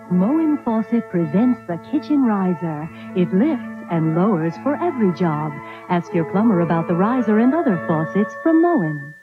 Moen Faucet presents the kitchen riser. It lifts and lowers for every job. Ask your plumber about the riser and other faucets from Moen.